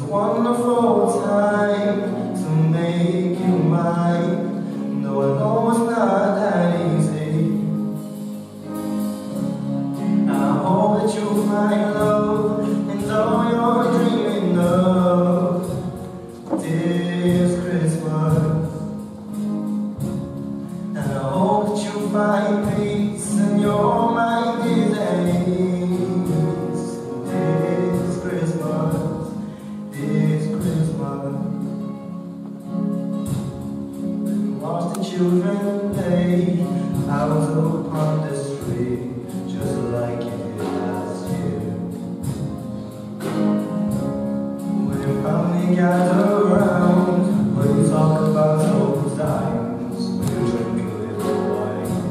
wonderful time to make you mine. No, I know it's not that easy. I hope that you find love and all you're dreaming of this Christmas. And I hope that you find peace in your mind is at ease this Christmas. When we watched the children play out upon the street, just like you did last year. When your family gathered around, when you talk about those times, when you drink a little wine.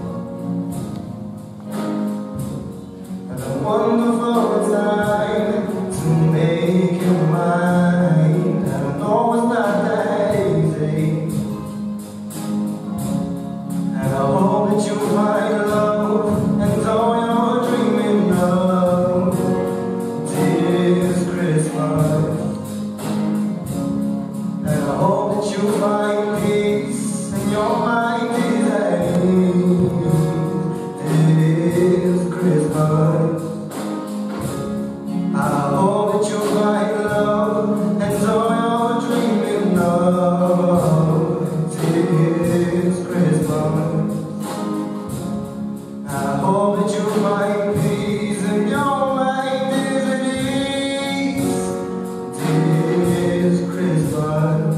And a wonderful time to make you mine. And I know it's not that easy. And I hope that you find love and all you're dreaming of this Christmas. And I hope that you find peace in your mind is at ease this Christmas. I hope that you find love and all you're dreaming of this Christmas. I hope that you find peace in your mind is at ease this Christmas.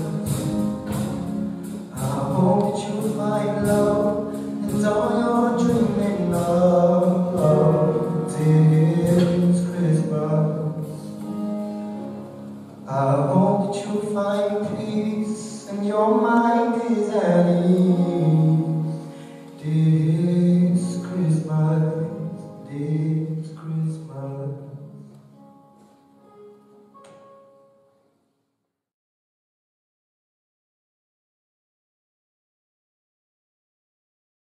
I hope that you find love and all you're dreaming of this Christmas. I hope that you find peace and your mind is at ease this Christmas.